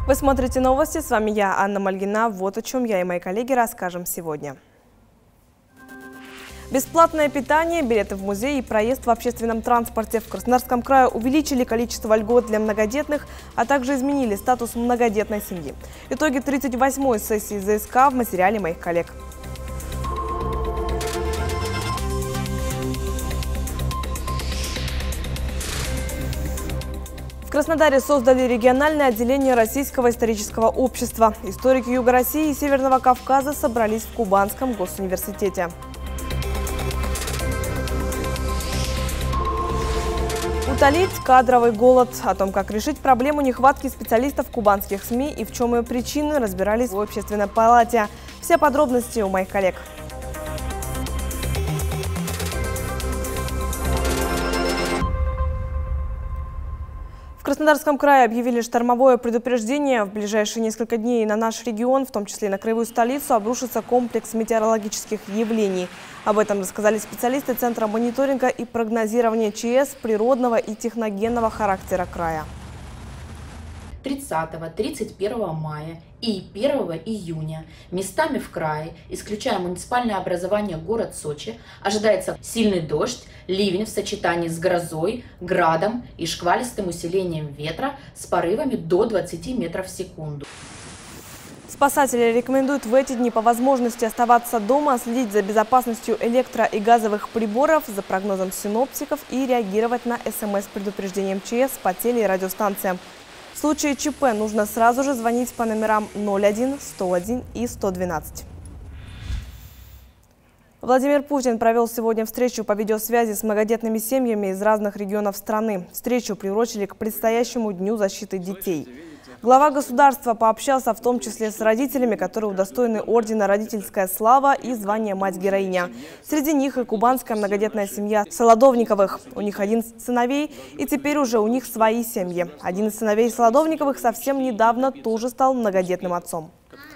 Вы смотрите новости, с вами я, Анна Мальгина. Вот о чем я и мои коллеги расскажем сегодня. Бесплатное питание, билеты в музей и проезд в общественном транспорте. В Краснодарском крае увеличили количество льгот для многодетных, а также изменили статус многодетной семьи. Итоги 38-й сессии ЗСК в материале моих коллег. В Краснодаре создали региональное отделение Российского исторического общества. Историки Юга России и Северного Кавказа собрались в Кубанском госуниверситете. Утолить кадровый голод. О том, как решить проблему нехватки специалистов в кубанских СМИ и в чем ее причины, разбирались в общественной палате. Все подробности у моих коллег. В Краснодарском крае объявили штормовое предупреждение. В ближайшие несколько дней на наш регион, в том числе и на краевую столицу, обрушится комплекс метеорологических явлений. Об этом рассказали специалисты Центра мониторинга и прогнозирования ЧС природного и техногенного характера края. 30-31 мая и 1 июня местами в крае, исключая муниципальное образование город Сочи, ожидается сильный дождь, ливень в сочетании с грозой, градом и шквалистым усилением ветра с порывами до 20 метров в секунду. Спасатели рекомендуют в эти дни по возможности оставаться дома, следить за безопасностью электро- и газовых приборов, за прогнозом синоптиков и реагировать на СМС с предупреждением ЧС по теле- и радиостанциям. В случае ЧП нужно сразу же звонить по номерам 01, 101 и 112. Владимир Путин провел сегодня встречу по видеосвязи с многодетными семьями из разных регионов страны. Встречу приурочили к предстоящему Дню защиты детей. Глава государства пообщался в том числе с родителями, которые удостоены ордена «Родительская слава» и звания «Мать-героиня». Среди них и кубанская многодетная семья Солодовниковых. У них 11 сыновей, и теперь уже у них свои семьи. Один из сыновей Солодовниковых совсем недавно тоже стал многодетным отцом.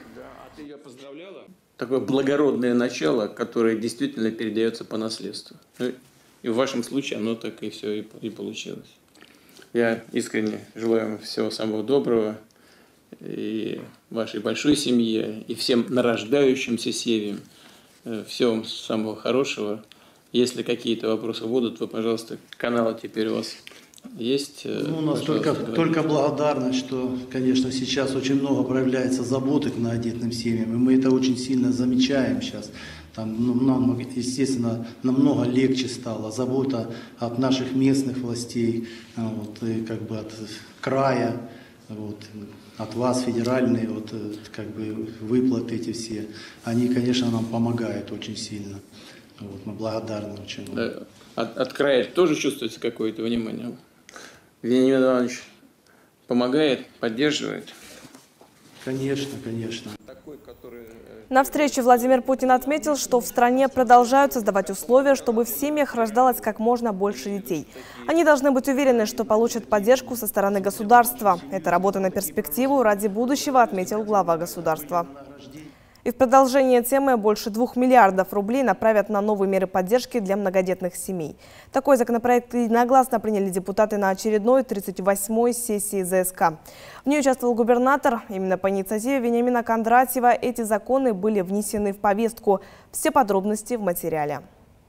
Такое благородное начало, которое действительно передается по наследству. И в вашем случае оно так и все и получилось. Я искренне желаю вам всего самого доброго и вашей большой семье, и всем нарождающимся семьям. Всего вам самого хорошего. Если какие-то вопросы будут, вы, пожалуйста, канал теперь у вас есть. У нас только благодарность, что, конечно, сейчас очень много проявляется заботы к многодетным семьям, и мы это очень сильно замечаем сейчас. Там, нам, естественно, намного легче стало. Забота от наших местных властей, вот, и как бы от края, вот, от вас, федеральные, вот, как бы выплаты эти все, они, конечно, нам помогают очень сильно. Вот, мы благодарны очень. От края тоже чувствуется какое-то внимание? Вениамин Иванович помогает, поддерживает? Конечно, конечно. На встрече Владимир Путин отметил, что в стране продолжают создавать условия, чтобы в семьях рождалось как можно больше детей. Они должны быть уверены, что получат поддержку со стороны государства. Это работа на перспективу ради будущего, отметил глава государства. И в продолжение темы больше 2 миллиардов рублей направят на новые меры поддержки для многодетных семей. Такой законопроект единогласно приняли депутаты на очередной 38-й сессии ЗСК. В ней участвовал губернатор. Именно по инициативе Вениамина Кондратьева эти законы были внесены в повестку. Все подробности в материале.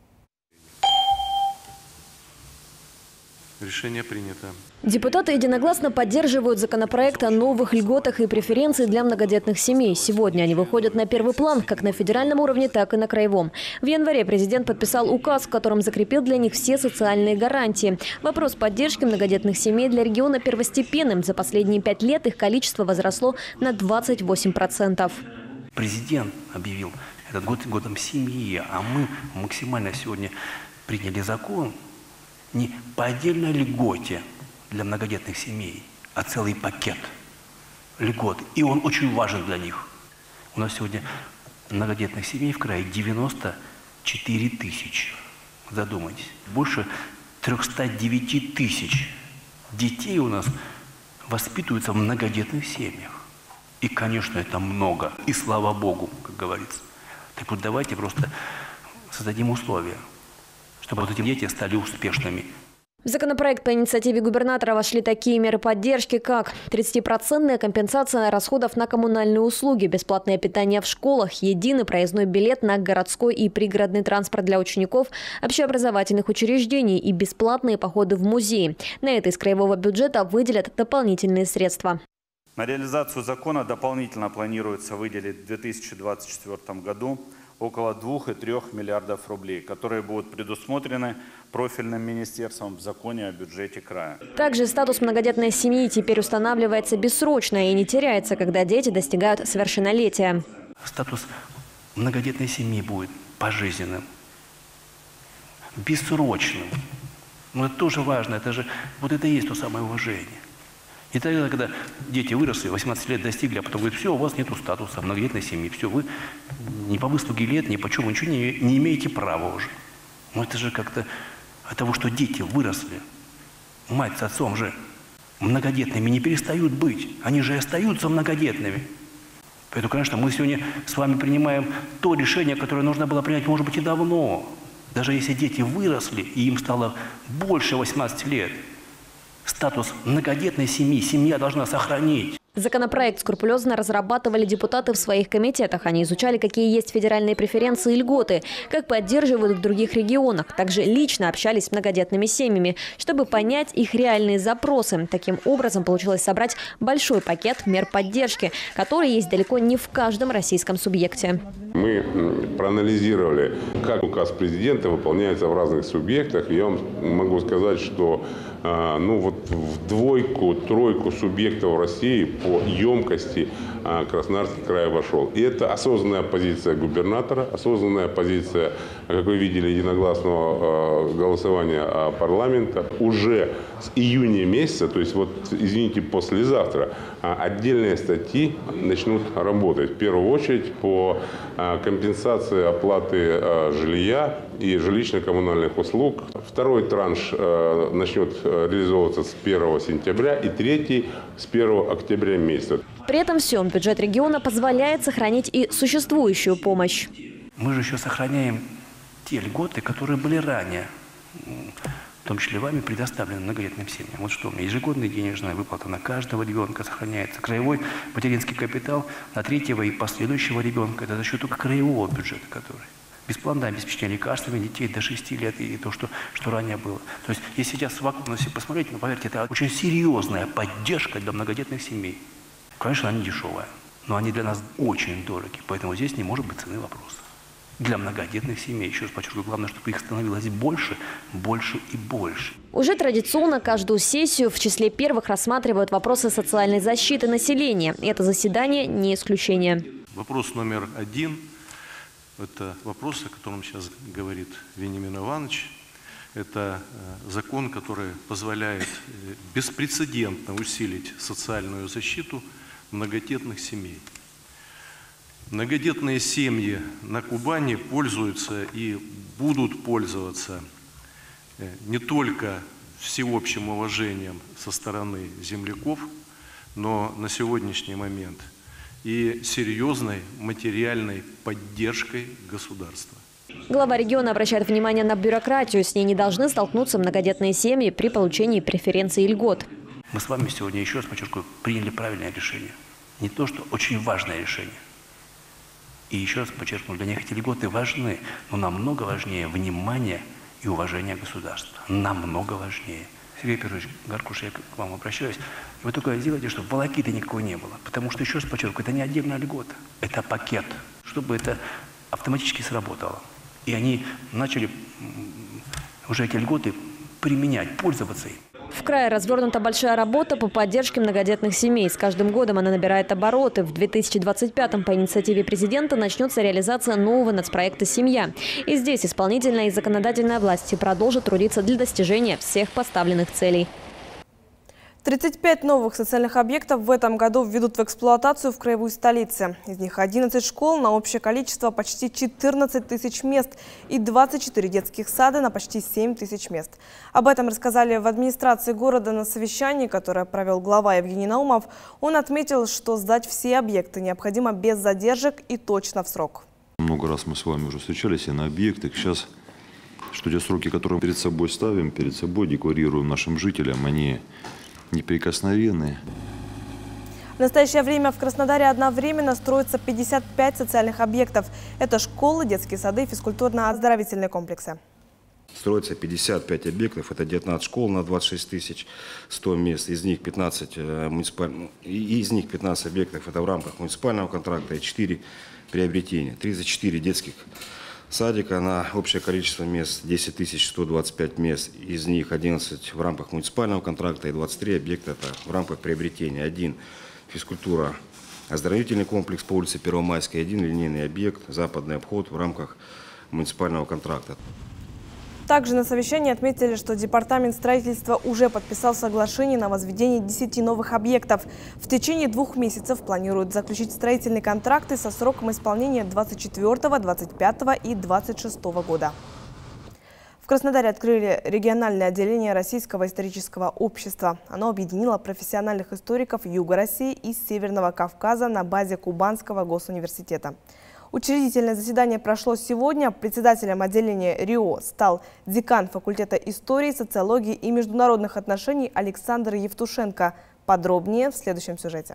Решение принято. Депутаты единогласно поддерживают законопроект о новых льготах и преференциях для многодетных семей. Сегодня они выходят на первый план, как на федеральном уровне, так и на краевом. В январе президент подписал указ, в котором закрепил для них все социальные гарантии. Вопрос поддержки многодетных семей для региона первостепенным. За последние 5 лет их количество возросло на 28%. Президент объявил этот год годом семьи, а мы максимально сегодня приняли закон не по отдельной льготе для многодетных семей, а целый пакет льгот. И он очень важен для них. У нас сегодня многодетных семей в крае 94 тысячи. Задумайтесь. Больше 309 тысяч детей у нас воспитываются в многодетных семьях. И, конечно, это много. И слава Богу, как говорится. Так вот давайте просто создадим условия, чтобы вот эти дети стали успешными. В законопроект по инициативе губернатора вошли такие меры поддержки, как 30% компенсация расходов на коммунальные услуги, бесплатное питание в школах, единый проездной билет на городской и пригородный транспорт для учеников общеобразовательных учреждений и бесплатные походы в музеи. На это из краевого бюджета выделят дополнительные средства. На реализацию закона дополнительно планируется выделить в 2024 году около 2,3 миллиардов рублей, которые будут предусмотрены профильным министерством в законе о бюджете края. Также статус многодетной семьи теперь устанавливается бессрочно и не теряется, когда дети достигают совершеннолетия. Статус многодетной семьи будет пожизненным, бессрочным. Но это тоже важно, это же вот это и есть то самое уважение. И тогда, когда дети выросли, 18 лет достигли, а потом говорят, все, у вас нет статуса многодетной семьи, все, вы ни по выслуге лет, ни по чему, ничего не имеете права уже. Но это же как-то от того, что дети выросли, мать с отцом же многодетными не перестают быть, они же и остаются многодетными. Поэтому, конечно, мы сегодня с вами принимаем то решение, которое нужно было принять, может быть, и давно. Даже если дети выросли, и им стало больше 18 лет, статус многодетной семьи семья должна сохранить. Законопроект скрупулезно разрабатывали депутаты в своих комитетах. Они изучали, какие есть федеральные преференции и льготы, как поддерживают в других регионах. Также лично общались с многодетными семьями, чтобы понять их реальные запросы. Таким образом, получилось собрать большой пакет мер поддержки, который есть далеко не в каждом российском субъекте. Мы проанализировали, как указ президента выполняется в разных субъектах. Я вам могу сказать, что в двойку-тройку субъектов России по емкости Краснодарский край вошел. И это осознанная позиция губернатора, осознанная позиция, как вы видели, единогласного голосования парламента. Уже с июня месяца, то есть извините, послезавтра, отдельные статьи начнут работать. В первую очередь по компенсации оплаты жилья и жилищно-коммунальных услуг. Второй транш начнет реализовываться с 1 сентября и третий с 1 октября месяца. При этом всем бюджет региона позволяет сохранить и существующую помощь. Мы же еще сохраняем те льготы, которые были ранее, в том числе вами, предоставлены многодетным семьям. Вот что у меня ежегодная денежная выплата на каждого ребенка сохраняется. Краевой материнский капитал на третьего и последующего ребенка. Это за счет только краевого бюджета, который. Бесплатное обеспечение лекарствами детей до 6 лет и то, что ранее было. То есть, если сейчас в совокупности посмотреть, поверьте, это очень серьезная поддержка для многодетных семей. Конечно, они дешевые, но они для нас очень дороги, поэтому здесь не может быть цены вопроса. Для многодетных семей, еще раз подчеркиваю, главное, чтобы их становилось больше, больше и больше. Уже традиционно каждую сессию в числе первых рассматривают вопросы социальной защиты населения. И это заседание не исключение. Вопрос номер 1. Это вопрос, о котором сейчас говорит Вениамин Иванович. Это закон, который позволяет беспрецедентно усилить социальную защиту многодетных семей. Многодетные семьи на Кубани пользуются и будут пользоваться не только всеобщим уважением со стороны земляков, но на сегодняшний момент и серьезной материальной поддержкой государства. Глава региона обращает внимание на бюрократию. С ней не должны столкнуться многодетные семьи при получении преференций и льгот. Мы с вами сегодня, еще раз подчеркиваю, приняли правильное решение. Не то, что очень важное решение. И еще раз подчеркну, для них эти льготы важны, но намного важнее внимание и уважение государства. Намного важнее. Сергей Петрович Гаркуш, я к вам обращаюсь. Вы только сделайте, чтобы волокиты никакой не было. Потому что, еще раз подчеркиваю, это не отдельная льгота. Это пакет, чтобы это автоматически сработало. И они начали уже эти льготы применять, пользоваться им. В крае развернута большая работа по поддержке многодетных семей. С каждым годом она набирает обороты. В 2025-м по инициативе президента начнется реализация нового нацпроекта «Семья». И здесь исполнительная и законодательная власти продолжат трудиться для достижения всех поставленных целей. 35 новых социальных объектов в этом году введут в эксплуатацию в краевой столице. Из них 11 школ на общее количество почти 14 тысяч мест и 24 детских сада на почти 7 тысяч мест. Об этом рассказали в администрации города на совещании, которое провел глава Евгений Наумов. Он отметил, что сдать все объекты необходимо без задержек и точно в срок. Много раз мы с вами уже встречались и на объектах. Сейчас что те сроки, которые мы перед собой ставим, перед собой декларируем нашим жителям, они неприкосновенные. В настоящее время в Краснодаре одновременно строится 55 социальных объектов. Это школы, детские сады, физкультурно-оздоровительные комплексы. Строится 55 объектов, это 19 школ на 26 100 мест, из них 15 объектов это в рамках муниципального контракта и 4 приобретения. 34 детских садика на общее количество мест 10 125 мест, из них 11 в рамках муниципального контракта и 23 объекта это в рамках приобретения. Один физкультура, оздоровительный комплекс по улице Первомайской, один линейный объект, западный обход в рамках муниципального контракта. Также на совещании отметили, что Департамент строительства уже подписал соглашение на возведение 10 новых объектов. В течение 2 месяцев планируют заключить строительные контракты со сроком исполнения 2024, 2025 и 2026 года. В Краснодаре открыли региональное отделение Российского исторического общества. Оно объединило профессиональных историков Юга России и Северного Кавказа на базе Кубанского госуниверситета. Учредительное заседание прошло сегодня. Председателем отделения РИО стал декан факультета истории, социологии и международных отношений Александр Евтушенко. Подробнее в следующем сюжете.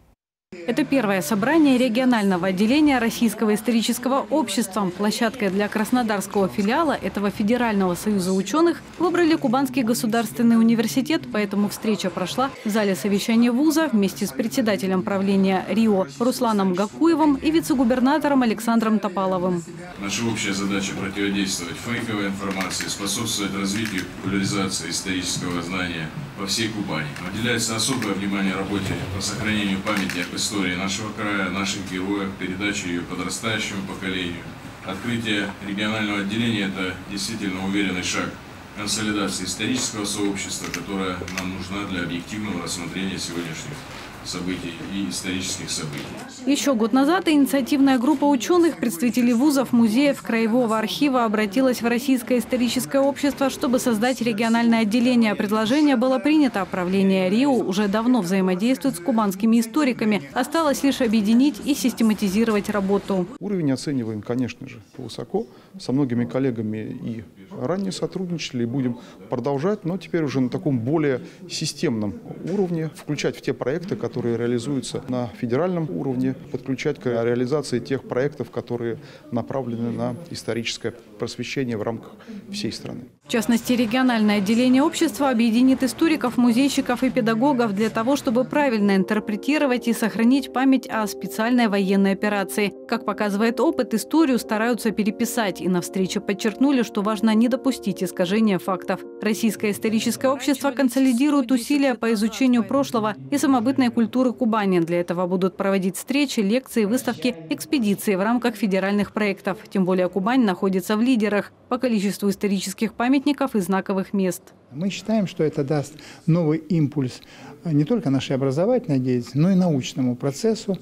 Это первое собрание регионального отделения Российского исторического общества. Площадкой для краснодарского филиала этого Федерального союза ученых выбрали Кубанский государственный университет, поэтому встреча прошла в зале совещания вуза вместе с председателем правления РИО Русланом Гакуевым и вице-губернатором Александром Топаловым. Наша общая задача – противодействовать фейковой информации, способствовать развитию и популяризации исторического знания по всей Кубани. Уделяется особое внимание работе по сохранению памяти об истории нашего края, наших героев, передаче ее подрастающему поколению. Открытие регионального отделения – это действительно уверенный шаг консолидации исторического сообщества, которое нам нужна для объективного рассмотрения сегодняшних событий и исторических событий. Еще год назад инициативная группа ученых, представителей вузов, музеев, краевого архива обратилась в Российское историческое общество, чтобы создать региональное отделение. Предложение было принято. Правление РИО уже давно взаимодействует с кубанскими историками. Осталось лишь объединить и систематизировать работу. Уровень оцениваем, конечно же, высоко. Со многими коллегами и ранее сотрудничали, и будем продолжать, но теперь уже на таком более системном уровне, включать в те проекты, которые реализуются на федеральном уровне, подключать к реализации тех проектов, которые направлены на историческое просвещение в рамках всей страны. В частности, региональное отделение общества объединит историков, музейщиков и педагогов для того, чтобы правильно интерпретировать и сохранить память о специальной военной операции. Как показывает опыт, историю стараются переписать, и на встрече подчеркнули, что важно не допустить искажения фактов. Российское историческое общество консолидирует усилия по изучению прошлого и самобытной культуры Кубани. Для этого будут проводить встречи, лекции, выставки, экспедиции в рамках федеральных проектов. Тем более Кубань находится в лидерах по количеству исторических памятников и знаковых мест. Мы считаем, что это даст новый импульс не только нашей образовательной деятельности, но и научному процессу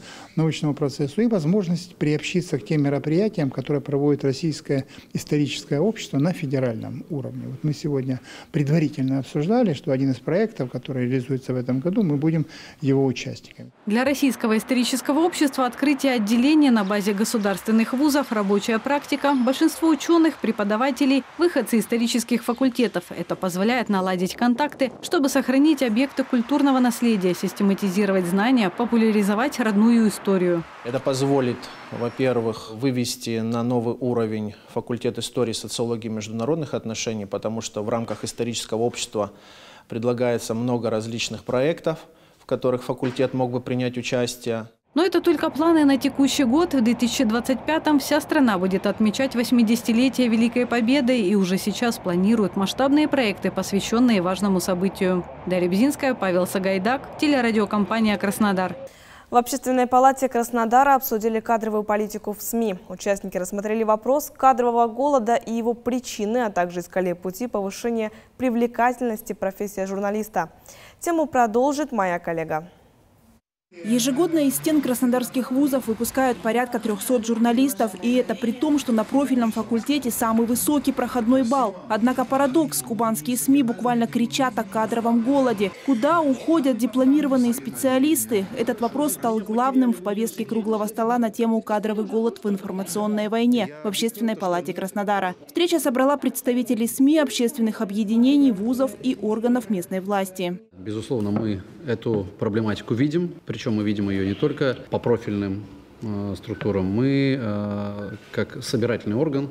и возможность приобщиться к тем мероприятиям, которые проводит Российское историческое общество на федеральном уровне. Вот мы сегодня предварительно обсуждали, что один из проектов, который реализуется в этом году, мы будем его участниками. Для Российского исторического общества открытие отделения на базе государственных вузов, рабочая практика, большинство ученых, преподавателей, выходцы исторических факультетов. Это позволяет наладить контакты, чтобы сохранить объекты культурного наследия, систематизировать знания, популяризовать родную историю. Это позволит, во-первых, вывести на новый уровень факультет истории, социологии и международных отношений, потому что в рамках исторического общества предлагается много различных проектов, в которых факультет мог бы принять участие. Но это только планы на текущий год. В 2025-м вся страна будет отмечать 80-летие Великой Победы и уже сейчас планирует масштабные проекты, посвященные важному событию. Дарья Бзинская, Павел Сагайдак, телерадиокомпания «Краснодар». В Общественной палате Краснодара обсудили кадровую политику в СМИ. Участники рассмотрели вопрос кадрового голода и его причины, а также искали пути повышения привлекательности профессии журналиста. Тему продолжит моя коллега. Ежегодно из стен краснодарских вузов выпускают порядка 300 журналистов. И это при том, что на профильном факультете самый высокий проходной балл. Однако парадокс. Кубанские СМИ буквально кричат о кадровом голоде. Куда уходят дипломированные специалисты? Этот вопрос стал главным в повестке круглого стола на тему «Кадровый голод в информационной войне» в Общественной палате Краснодара. Встреча собрала представителей СМИ, общественных объединений, вузов и органов местной власти. Безусловно, мы эту проблематику видим, причем мы видим ее не только по профильным структурам, мы, как собирательный орган,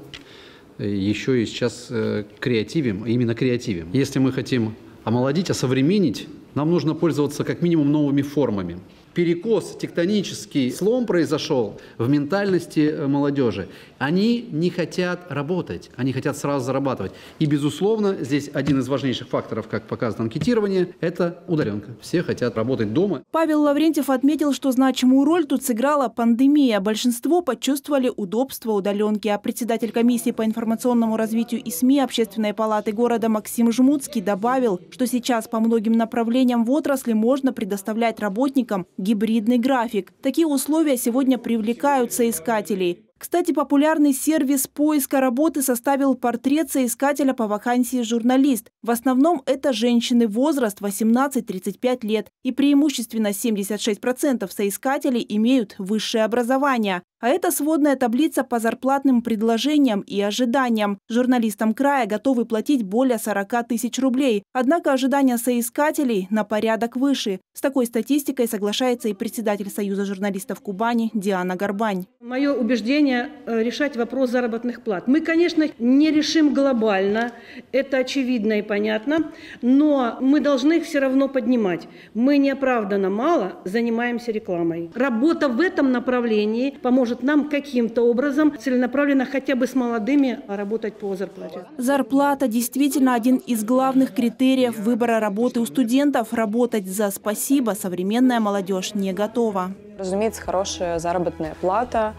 еще и сейчас креативим, именно креативим. Если мы хотим омолодить, осовременить, нам нужно пользоваться как минимум новыми формами. Перекос, тектонический слом произошел в ментальности молодежи. Они не хотят работать, они хотят сразу зарабатывать. И, безусловно, здесь один из важнейших факторов, как показано анкетирование, это удаленка. Все хотят работать дома. Павел Лаврентьев отметил, что значимую роль тут сыграла пандемия. Большинство почувствовали удобство удаленки. А председатель комиссии по информационному развитию и СМИ Общественной палаты города Максим Жмутский добавил, что сейчас по многим направлениям в отрасли можно предоставлять работникам гибридный график. Такие условия сегодня привлекают соискателей. Кстати, популярный сервис поиска работы составил портрет соискателя по вакансии «Журналист». В основном это женщины, возраст 18-35 лет. И преимущественно 76% соискателей имеют высшее образование. А это сводная таблица по зарплатным предложениям и ожиданиям. Журналистам края готовы платить более 40 тысяч рублей. Однако ожидания соискателей на порядок выше. С такой статистикой соглашается и председатель Союза журналистов Кубани Диана Горбань. Мое убеждение – решать вопрос заработных плат. Мы, конечно, не решим глобально, это очевидно и понятно, но мы должны их все равно поднимать. Мы неоправданно мало занимаемся рекламой. Работа в этом направлении поможет нам каким-то образом целенаправленно хотя бы с молодыми работать по зарплате. Зарплата действительно один из главных критериев выбора работы у студентов. Работать за спасибо современная молодежь не готова. Разумеется, хорошая заработная плата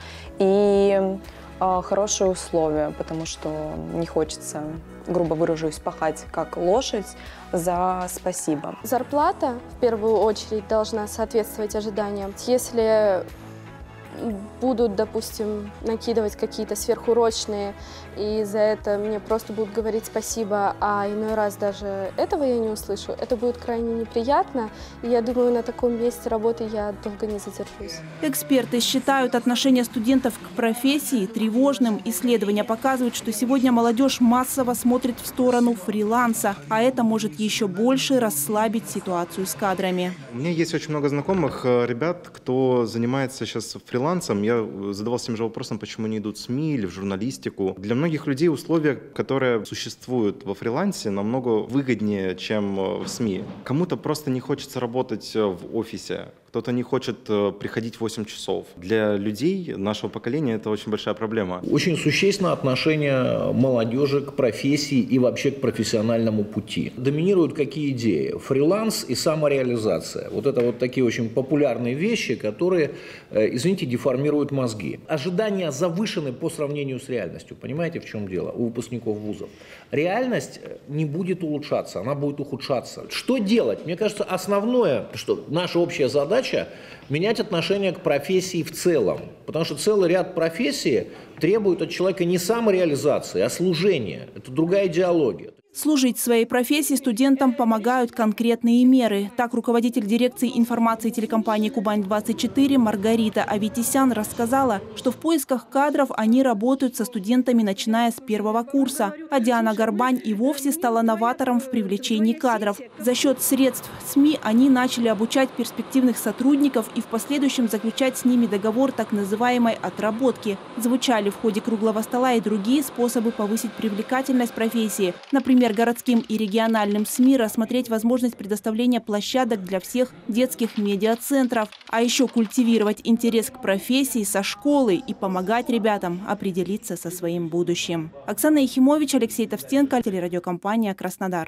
и хорошие условия, потому что не хочется, грубо выражусь, пахать как лошадь за спасибо. Зарплата в первую очередь должна соответствовать ожиданиям. Если будут, допустим, накидывать какие-то сверхурочные, и за это мне просто будут говорить спасибо, а иной раз даже этого я не услышу, это будет крайне неприятно. И я думаю, на таком месте работы я долго не задержусь. Эксперты считают отношение студентов к профессии тревожным. Исследования показывают, что сегодня молодежь массово смотрит в сторону фриланса, а это может еще больше расслабить ситуацию с кадрами. У меня есть очень много знакомых ребят, кто занимается сейчас фрилансом. Я задавался тем же вопросом, почему не идут в СМИ или в журналистику. Для многих людей условия, которые существуют во фрилансе, намного выгоднее, чем в СМИ. Кому-то просто не хочется работать в офисе. Кто-то не хочет приходить 8 часов. Для людей нашего поколения это очень большая проблема. Очень существенно отношение молодежи к профессии и вообще к профессиональному пути. Доминируют какие идеи? Фриланс и самореализация. Вот это вот такие очень популярные вещи, которые, извините, деформируют мозги. Ожидания завышены по сравнению с реальностью. Понимаете, в чем дело? У выпускников вузов. Реальность не будет улучшаться, она будет ухудшаться. Что делать? Мне кажется, основное, что наша общая задача – менять отношение к профессии в целом. Потому что целый ряд профессий требует от человека не самореализации, а служения. Это другая идеология. Служить своей профессии студентам помогают конкретные меры. Так, руководитель дирекции информации телекомпании «Кубань-24» Маргарита Аветисян рассказала, что в поисках кадров они работают со студентами, начиная с первого курса. А Диана Горбань и вовсе стала новатором в привлечении кадров. За счет средств СМИ они начали обучать перспективных сотрудников и в последующем заключать с ними договор так называемой отработки. Звучали в ходе круглого стола и другие способы повысить привлекательность профессии. Например, городским и региональным СМИ рассмотреть возможность предоставления площадок для всех детских медиацентров. А еще культивировать интерес к профессии со школы и помогать ребятам определиться со своим будущим. Оксана Ехимович, Алексей Товстенко, телерадиокомпания «Краснодар».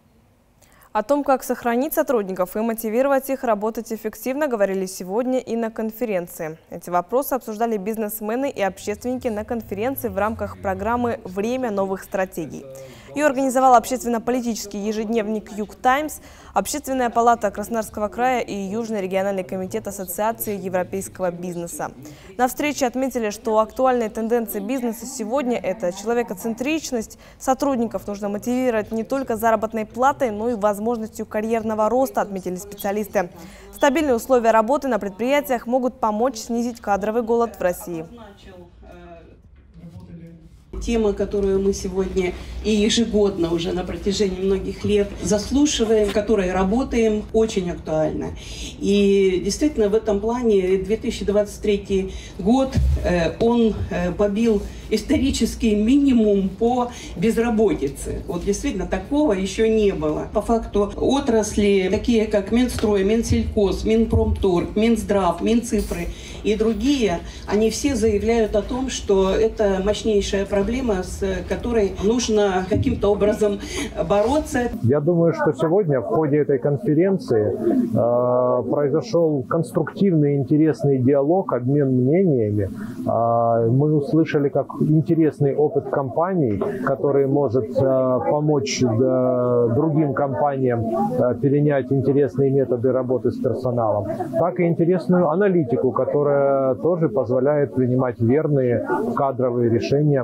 О том, как сохранить сотрудников и мотивировать их работать эффективно, говорили сегодня и на конференции. Эти вопросы обсуждали бизнесмены и общественники на конференции в рамках программы «Время новых стратегий». Ее организовал общественно-политический ежедневник «Юг Таймс», Общественная палата Краснодарского края и Южный региональный комитет Ассоциации европейского бизнеса. На встрече отметили, что актуальные тенденции бизнеса сегодня – это человекоцентричность. Сотрудников нужно мотивировать не только заработной платой, но и возможностью карьерного роста, отметили специалисты. Стабильные условия работы на предприятиях могут помочь снизить кадровый голод в России. Тема, которую мы сегодня и ежегодно уже на протяжении многих лет заслушиваем, в которой работаем, очень актуальна. И действительно в этом плане 2023 год, он побил исторический минимум по безработице. Вот действительно такого еще не было. По факту отрасли, такие как Минстрой, Минсельхоз, Минпромторг, Минздрав, Минцифры и другие, они все заявляют о том, что это мощнейшая проблема, с которой нужно каким-то образом бороться. Я думаю, что сегодня в ходе этой конференции произошел конструктивный, интересный диалог, обмен мнениями. Мы услышали как интересный опыт компаний, который может помочь другим компаниям перенять интересные методы работы с персоналом, так и интересную аналитику, которая тоже позволяет принимать верные кадровые решения.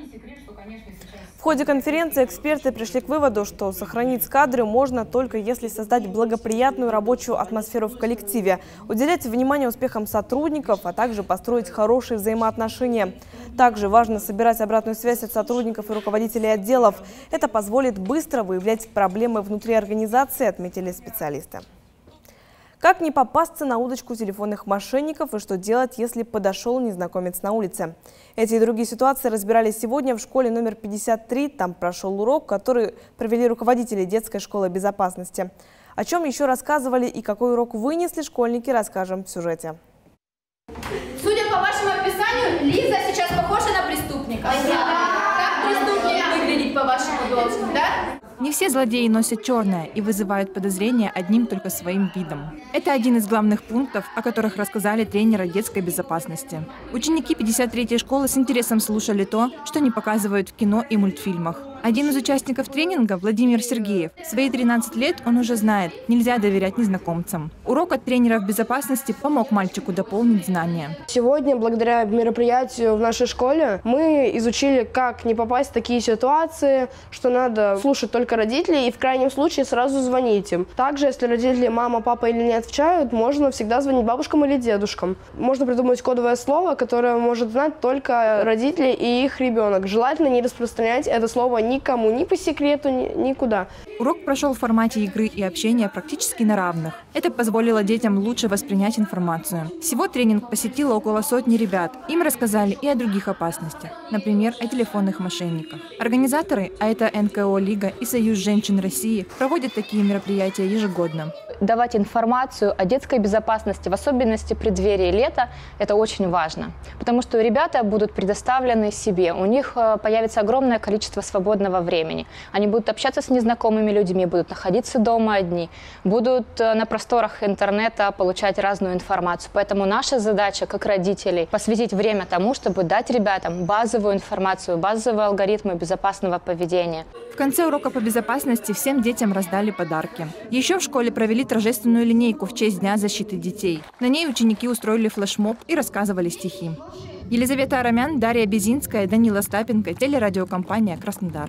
В ходе конференции эксперты пришли к выводу, что сохранить кадры можно только если создать благоприятную рабочую атмосферу в коллективе, уделять внимание успехам сотрудников, а также построить хорошие взаимоотношения. Также важно собирать обратную связь от сотрудников и руководителей отделов. Это позволит быстро выявлять проблемы внутри организации, отметили специалисты. Как не попасться на удочку телефонных мошенников и что делать, если подошел незнакомец на улице? Эти и другие ситуации разбирали сегодня в школе номер 53. Там прошел урок, который провели руководители детской школы безопасности. О чем еще рассказывали и какой урок вынесли школьники, расскажем в сюжете. Судя по вашему описанию, Лиза сейчас похожа на преступника. Как преступник выглядит по вашему должности, да? Не все злодеи носят черное и вызывают подозрения одним только своим видом. Это один из главных пунктов, о которых рассказали тренеры детской безопасности. Ученики 53-й школы с интересом слушали то, что не показывают в кино и мультфильмах. Один из участников тренинга, Владимир Сергеев, в свои 13 лет он уже знает, нельзя доверять незнакомцам. Урок от тренеров безопасности помог мальчику дополнить знания. Сегодня, благодаря мероприятию в нашей школе, мы изучили, как не попасть в такие ситуации, что надо слушать только родителей и в крайнем случае сразу звонить им. Также, если родители, мама, папа или не отвечают, можно всегда звонить бабушкам или дедушкам. Можно придумать кодовое слово, которое может знать только родители и их ребенок. Желательно не распространять это слово никому, ни по секрету, никуда. Урок прошел в формате игры и общения практически на равных. Это позволило детям лучше воспринять информацию. Всего тренинг посетило около сотни ребят. Им рассказали и о других опасностях, например, о телефонных мошенниках. Организаторы, а это НКО «Лига» и Союз женщин России, проводят такие мероприятия ежегодно. Давать информацию о детской безопасности, в особенности в преддверии лета, это очень важно. Потому что ребята будут предоставлены себе, у них появится огромное количество свободного времени. Они будут общаться с незнакомыми людьми, будут находиться дома одни, будут на просторах интернета получать разную информацию. Поэтому наша задача, как родителей, посвятить время тому, чтобы дать ребятам базовую информацию, базовые алгоритмы безопасного поведения. В конце урока по безопасности всем детям раздали подарки. Еще в школе провели торжественную линейку в честь Дня защиты детей. На ней ученики устроили флешмоб и рассказывали стихи. Елизавета Арамян, Дарья Безинская, Данила Стапенко, телерадиокомпания «Краснодар».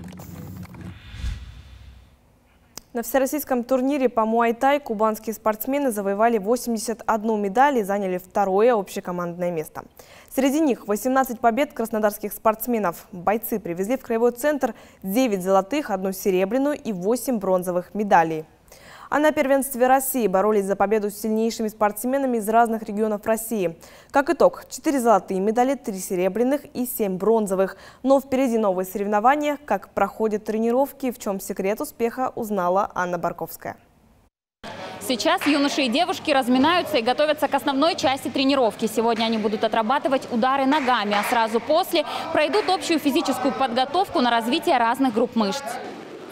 На всероссийском турнире по муай-тай кубанские спортсмены завоевали 81 медаль и заняли второе общекомандное место. Среди них 18 побед краснодарских спортсменов. Бойцы привезли в краевой центр 9 золотых, 1 серебряную и 8 бронзовых медалей. А на первенстве России боролись за победу с сильнейшими спортсменами из разных регионов России. Как итог, 4 золотые медали, 3 серебряных и 7 бронзовых. Но впереди новые соревнования. Как проходят тренировки, в чем секрет успеха, узнала Анна Барковская. Сейчас юноши и девушки разминаются и готовятся к основной части тренировки. Сегодня они будут отрабатывать удары ногами, а сразу после пройдут общую физическую подготовку на развитие разных групп мышц.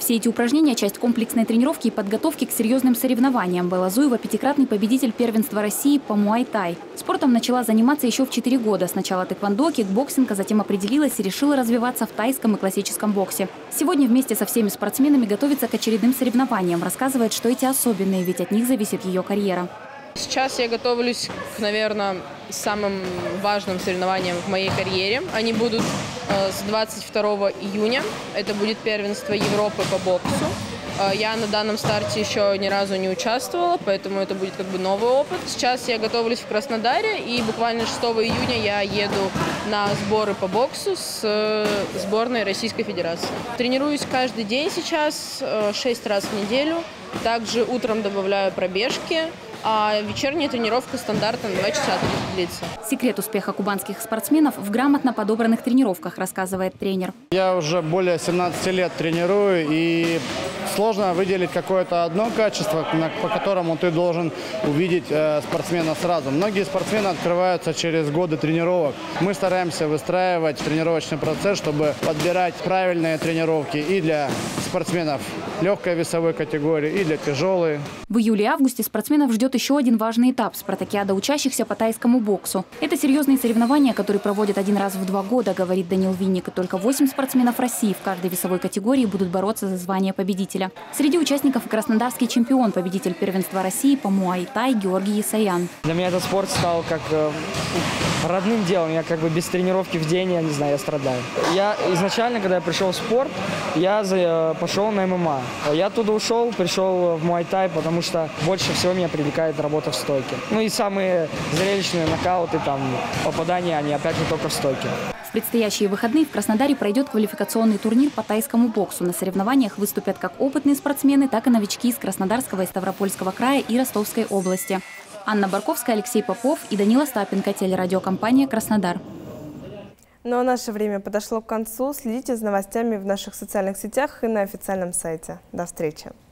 Все эти упражнения – часть комплексной тренировки и подготовки к серьезным соревнованиям. Белла Зуева – пятикратный победитель первенства России по муай-тай. Спортом начала заниматься еще в 4 года. Сначала тэквондо, кикбоксинг, а затем определилась и решила развиваться в тайском и классическом боксе. Сегодня вместе со всеми спортсменами готовится к очередным соревнованиям. Рассказывает, что эти особенные, ведь от них зависит ее карьера. Сейчас я готовлюсь к, наверное, самым важным соревнованиям в моей карьере. Они будут с 22 июня. Это будет первенство Европы по боксу. Я на данном старте еще ни разу не участвовала, поэтому это будет как бы новый опыт. Сейчас я готовлюсь в Краснодаре, и буквально 6 июня я еду на сборы по боксу с сборной Российской Федерации. Тренируюсь каждый день сейчас, 6 раз в неделю. Также утром добавляю пробежки. А вечерняя тренировка стандартно 2 часа длится. Секрет успеха кубанских спортсменов в грамотно подобранных тренировках, рассказывает тренер. Я уже более 17 лет тренирую, и сложно выделить какое-то одно качество, по которому ты должен увидеть спортсмена сразу. Многие спортсмены открываются через годы тренировок. Мы стараемся выстраивать тренировочный процесс, чтобы подбирать правильные тренировки и для спортсменов легкой весовой категории, и для тяжелой. В июле и августе спортсменов ждет еще один важный этап – спартакиада учащихся по тайскому боксу. Это серьезные соревнования, которые проводят 1 раз в 2 года, говорит Данил Винник. И только 8 спортсменов России в каждой весовой категории будут бороться за звание победителя. Среди участников и краснодарский чемпион, победитель первенства России по муай-тай Георгий Есаян. Для меня этот спорт стал как родным делом. Я как бы без тренировки в день, я не знаю, я страдаю. Я изначально, когда я пришел в спорт, я пошел на ММА. Я оттуда ушел, пришел в муай-тай, потому что больше всего меня привлекает работа в стойке. Ну и самые зрелищные нокауты, там, попадания, они опять же только в стойке. В предстоящие выходные в Краснодаре пройдет квалификационный турнир по тайскому боксу. На соревнованиях выступят как опытные спортсмены, так и новички из Краснодарского и Ставропольского края и Ростовской области. Анна Барковская, Алексей Попов и Данила Стапенко, телерадиокомпания «Краснодар». Ну а наше время подошло к концу. Следите за новостями в наших социальных сетях и на официальном сайте. До встречи.